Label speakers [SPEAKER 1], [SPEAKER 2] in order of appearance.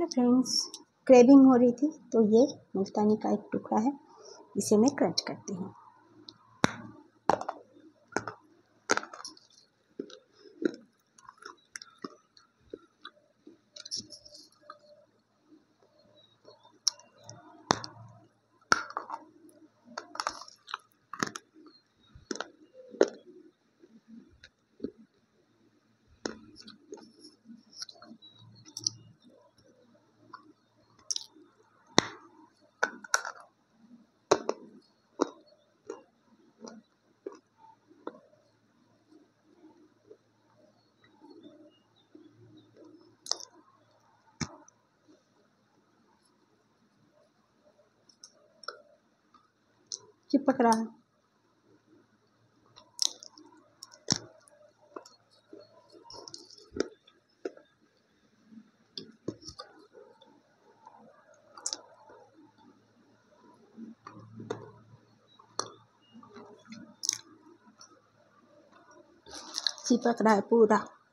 [SPEAKER 1] है friends, craving हो रही थी तो ये मुल्तानी का एक टुकड़ा है, इसे मैं क्रंच करती हूँ। चिपक रहा है। चिपक रहा है पूरा।